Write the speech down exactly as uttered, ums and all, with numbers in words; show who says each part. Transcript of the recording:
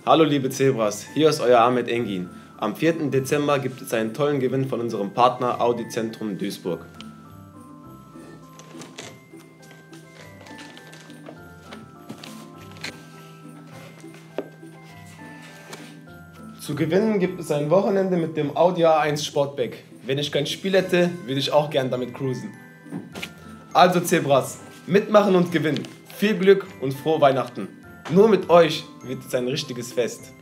Speaker 1: Hallo liebe Zebras, hier ist euer Ahmed Engin. Am vierten Dezember gibt es einen tollen Gewinn von unserem Partner Audi Zentrum Duisburg. Zu gewinnen gibt es ein Wochenende mit dem Audi A eins Sportback. Wenn ich kein Spiel hätte, würde ich auch gern damit cruisen. Also Zebras, mitmachen und gewinnen. Viel Glück und frohe Weihnachten. Nur mit euch wird es ein richtiges Fest.